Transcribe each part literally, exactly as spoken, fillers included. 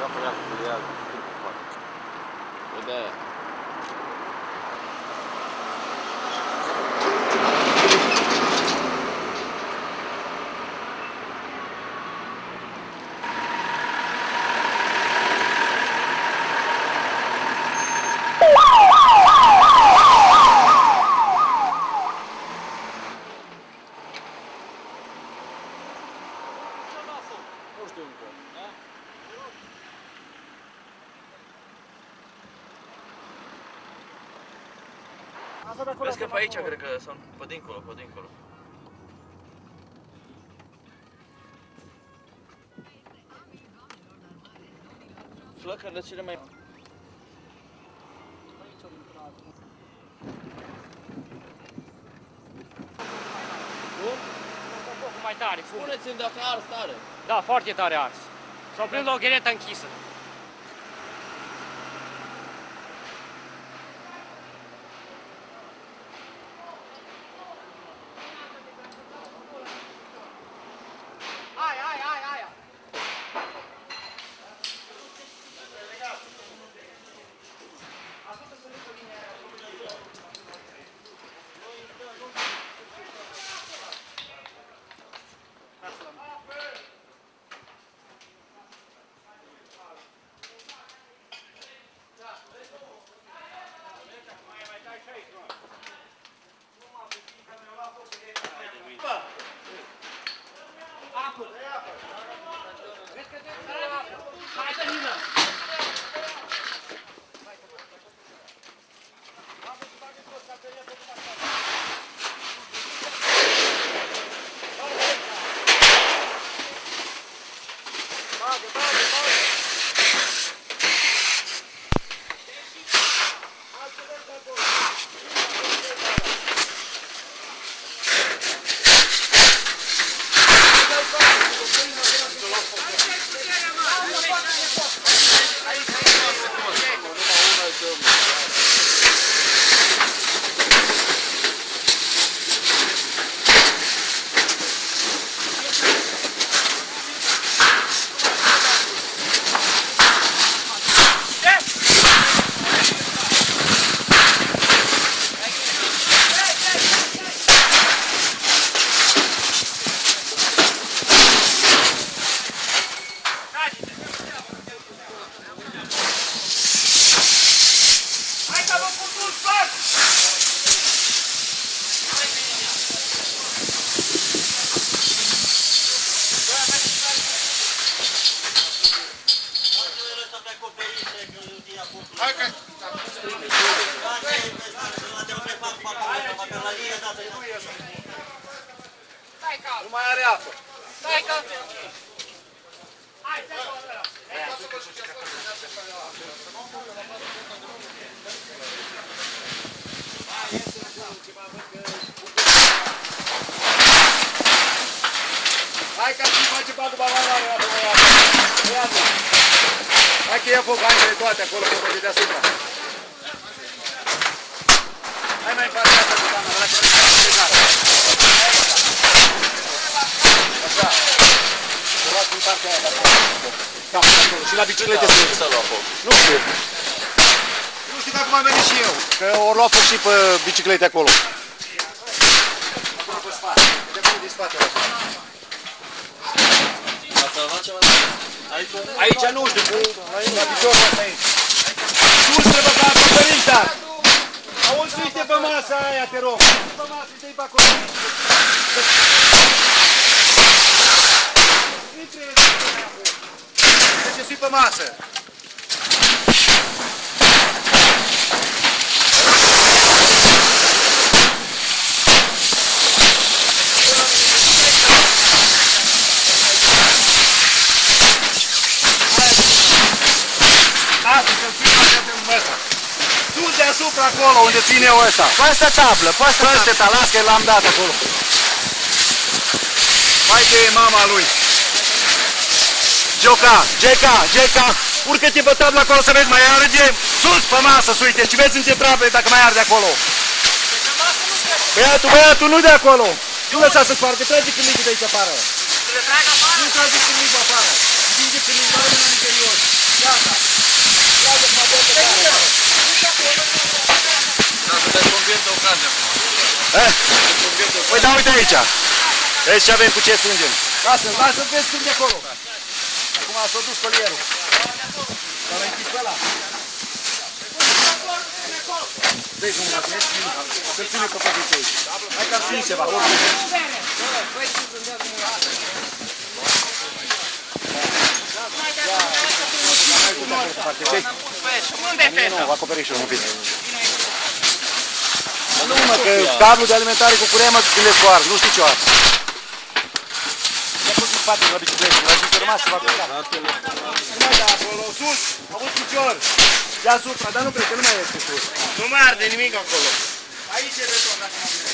apărea cu ea, schimbă foarte. E de aia. Nu știu încă, da? Vezi că pe aici cred că sunt, pe dincolo, pe dincolo. Flăcările cele mai... Cum? Mai tare, fum. Puneți-mi dacă ars tare. Da, foarte tare ars. S-au prins la o gheretă închisă. Aia, aia, aia, aia. Hai să vină! Bagă, bagă, bagă! Nu mai are apă. Stai că... Hai, stai că... Hai că și face bagă balanare, iată, iată. Iată. Hai că ia foc hainele toate acolo, pe de deasupra. Hai mai în partea asta cu camera, la care s-a plecat. Așa. Să luați în partea aia de acolo. Da, acolo. Și la biciclete să lua foc. Nu știu. Nu știu dacă m-am venit și eu, că ori lua foc și pe biciclete acolo. Acolo pe spate. De acolo din spate. Ați salvat ceva? Aici nu știu, la piciorul ăsta aici. Sus trebuie ca acoperiș, dar! Auzi, uite pe masa aia, te rog! Uite pe masă, uite-i pe acolo! Nu trebuie să fii pe acolo! Trebuie să fii pe masă! Asta, să-l țin așa pe ăsta! Sus deasupra acolo, unde ține eu ăsta. Păstă tablă, păstă tablă. Păste ta, las că l-am dat acolo. Mai că e mama lui. Gioca, Geca, Geca, urcă-te pe tablă acolo să vezi, mai arde sus pe masă, uite, și vezi în ce trapă dacă mai arde acolo. Băiatul, băiatul, nu de acolo. Nu lăsa să spargă, trage câmligul de aici afară. Să le trag afară? Nu trage câmligul afară. atinge când îi doare în interior. Gata. Trage mă de pe care. Da, să te conviert de ocazie acum. Eh? Păi da, uite aici. Vezi ce avem cu ce strângem. Lasă-l, lasă-l, vezi strânge acolo. Acum s-a dus colierul. L-a închis pe ăla. Dă-i cum mă vezi, să-l ține pe poziție aici. Hai că am ținut ceva, oricum. Unde e feta? Nu, acoperișul un pic. Nu mă, că cablul de alimentare cu curent mă le scoară, nu știi ce o ars. I-a pus în spate la bicicletă, la bicicletă rămas să va pleca. Nu mai da acolo, sus, avut picior. Ia supra, dar nu cred că nu mai este sus. Nu mai arde nimic acolo. Aici e beton, dacă mă vede.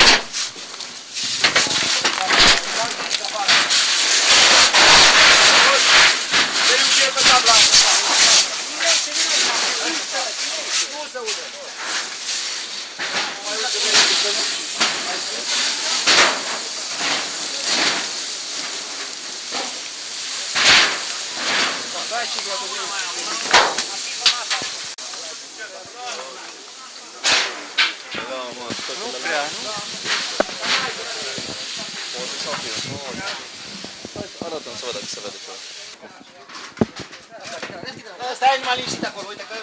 Dă-i un cer pe tabla asta. Nu se ude. Dai și globul. Nu prea, nu? Arată-mi să văd dacă se vede ceva. Stai numai liniștit acolo, uite că...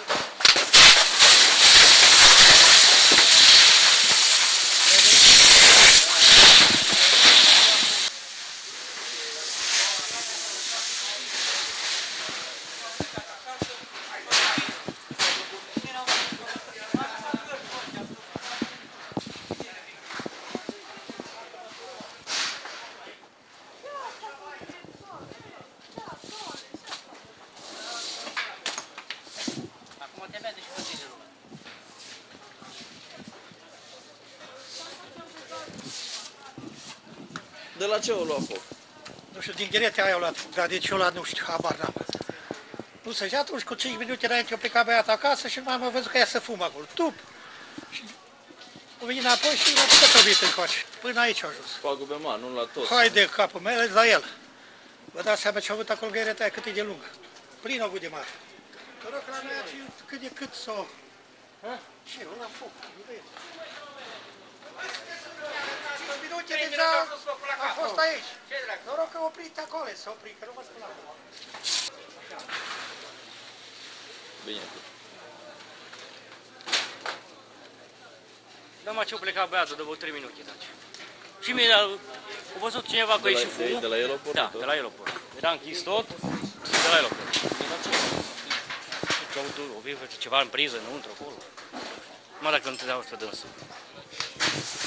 De la ce o lua foc? Nu știu, din gherete aia au luat foc, dar de ce o luat nu știu, habar n-am. Nu știu, și atunci cu cinci minute înainte eu pleca băiatul acasă și nu am văzut că ea să fumă acolo. Tup! Și o venit înapoi și l-a putut obit încoace. Până aici a ajuns. Pagube mari, nu la tot. Hai de capul meu, la el. Vă dați seama ce a avut acolo gheretea aia, cât e de lungă. Plin a avut de mare. Că rog la mea cât de cât s-o... Ce, o la foc, nu vezi? cinci minute deja a fost aici. Noroc că a oprit acolo, s-a oprit, că nu mă spune acum. Bine. Da, mă, ce-o pleca băiatul de vreo trei minute, deci. Și mie a văzut cineva că ieși fumul. De la aeroport? Da, de la aeroport. Era închis tot, de la aeroport. Ce au o vivă ceva în priză, înăuntru, acolo. Mă, dacă nu te dau pe dânsul.